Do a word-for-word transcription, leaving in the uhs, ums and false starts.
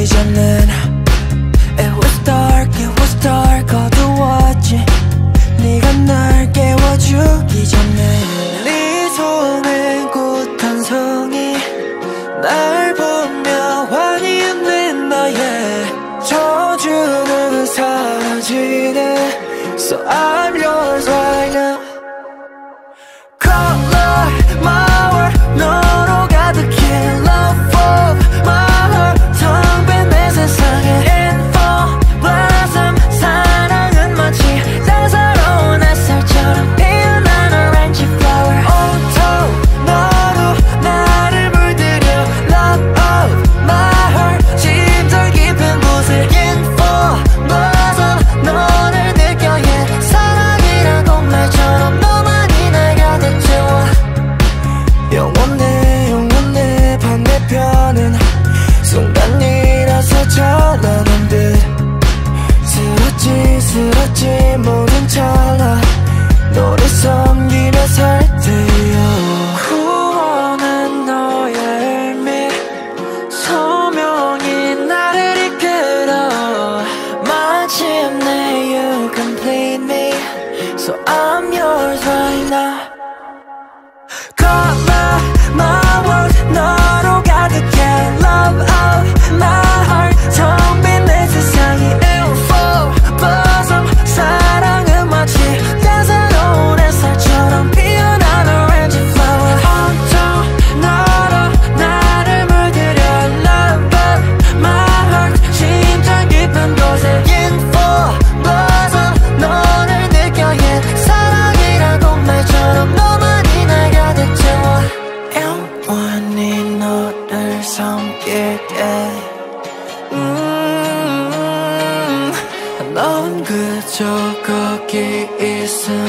주기 전엔 It was dark, it was dark 어두웠지 네가 날 깨워주기 전에 네 손에 꽃 한 송이 날 보며 환히 웃는 너의 저주는 사라지네 So I'm yours right now Color my world 너로 가득해 Love of my heart 텅 빈 내 세상에 Info blossom 사랑은 마치 따사로운 햇살처럼 피어나는 orange flower 온통 너로 나를 물들여 Love of my heart 심장 깊은 곳에 Info blossom 너를 느껴 yeah 사랑이란 말처럼 너만이 날 가득 채워 영원해 영원해 반대편은 순간이라서 찬란한 듯 스럽지 스럽지 모든 찰나 너를 섬기며 살 테여 구원은 너의 의미 소명이 나를 이끌어 마침내 you complete me So I'm yours right now Color my world 너로 가득해 Love of my heart 텅 빈 내 세상이 Info blossom 사랑은 마치 따사로운 햇살처럼 피어나는 orange flower 온통 너로 나를 물들여 Love of my heart 심장 깊은 곳에 Info blossom 너를 느껴 yeah 사랑이란 말처럼 너만이 날 가득 채워 영원히 너를 섬길게 음, 넌 그저 거기 있으면